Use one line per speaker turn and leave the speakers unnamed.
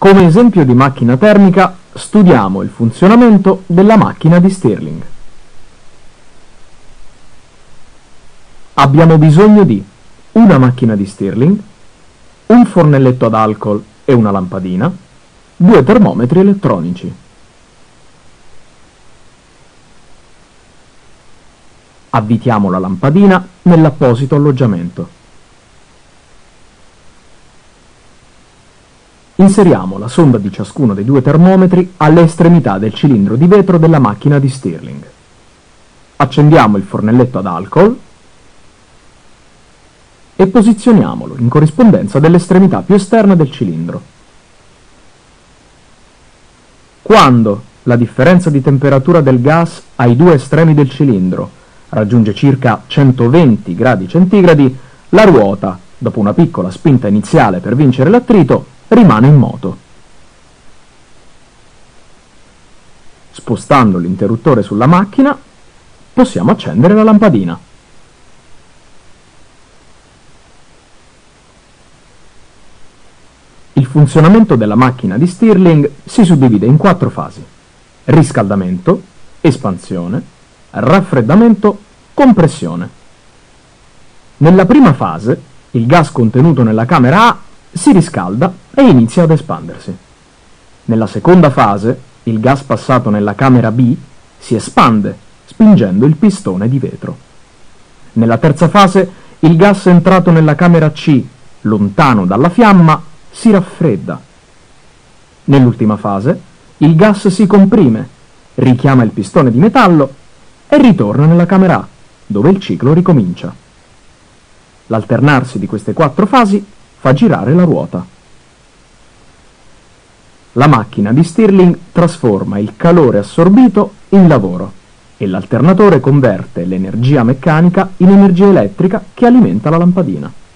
Come esempio di macchina termica, studiamo il funzionamento della macchina di Stirling. Abbiamo bisogno di una macchina di Stirling, un fornelletto ad alcol e una lampadina, 2 termometri elettronici. Avvitiamo la lampadina nell'apposito alloggiamento. Inseriamo la sonda di ciascuno dei 2 termometri alle estremità del cilindro di vetro della macchina di Stirling. Accendiamo il fornelletto ad alcol e posizioniamolo in corrispondenza dell'estremità più esterna del cilindro. Quando la differenza di temperatura del gas ai 2 estremi del cilindro raggiunge circa 120 gradi centigradi, la ruota, dopo una piccola spinta iniziale per vincere l'attrito, rimane in moto. Spostando l'interruttore sulla macchina, possiamo accendere la lampadina. Il funzionamento della macchina di Stirling si suddivide in 4 fasi: riscaldamento, espansione, raffreddamento, compressione. Nella prima fase, il gas contenuto nella camera A si riscalda e inizia ad espandersi. Nella seconda fase, il gas passato nella camera B si espande, spingendo il pistone di vetro. Nella terza fase, il gas entrato nella camera C, lontano dalla fiamma, si raffredda. Nell'ultima fase, il gas si comprime, richiama il pistone di metallo e ritorna nella camera A, dove il ciclo ricomincia. L'alternarsi di queste 4 fasi fa girare la ruota. La macchina di Stirling trasforma il calore assorbito in lavoro e l'alternatore converte l'energia meccanica in energia elettrica che alimenta la lampadina.